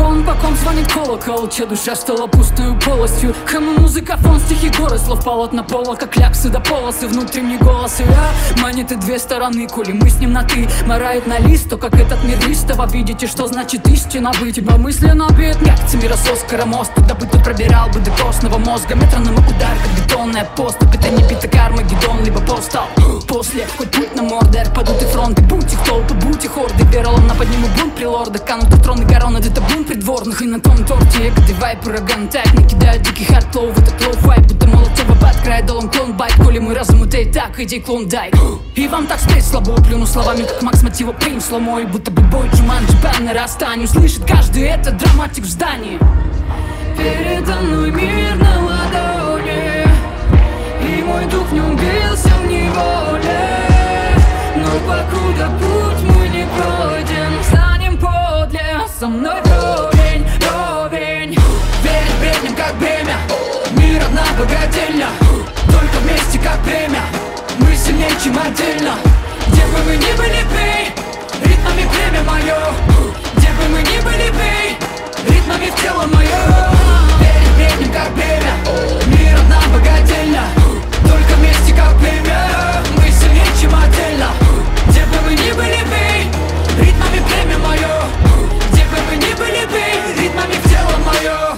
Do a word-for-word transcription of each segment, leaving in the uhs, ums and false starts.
телефон, по ком звонит колокол, чья душа стала пустою полостью. Кому музыкафон, стихи горы, слов полотна пола, как кляксы до полосы, внутренний голос. И я манит и две стороны, коли мы с ним на ты. Марает на лист, то как этот мир листово. Видите, что значит истина быть? Ибо мысленно бед, как миросос, скоромост. Туда бы тут пробирал бы до костного мозга. Метроном удар, как бетонная поступь. Это не бита карма, гидон, либо постал. После, хоть путь на мордер, падут и фронты. Будь их толпы, будь их орды. Веролом на подниму бунт при лордах. Канут в троны короны, это бунт придворных. И на том торте ягоды вайп, ураган тайп. Накидают дикий хард-лоу в этот лоу-файп. Будто молотова под край, долом клон байт. Коли мы размутей так, иди клон дай. И вам так спеть слабо, плюну словами, как Макс Мотива принц сломой. Будто бы бой Джуманджи, бан на расстанию. Слышит каждый, это драматик в здании. Передо мной мир на ладони, и мой дух в нем бился в неволе. Но покуда путь мы не пройдем, станем подле, со мной вровень, вровень. Верить бреднем, как бремя, мир одна богательня. Только вместе, как время, мы сильнее, чем отдельно. Где бы мы ни были, бей, ритмами племя мое. Где бы мы ни были, бей, ритмами в тело мое. Верить бреднем, как бремя, мир одна богательня. Только вместе, как племя, мы сильнее, чем отдельно. Где бы мы ни были, бей, ритмами племя мое. Где бы мы ни были, бей, ритмами в тело мое.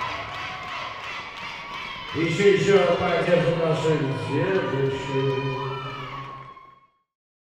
Еще, еще поддержим нашу следующую.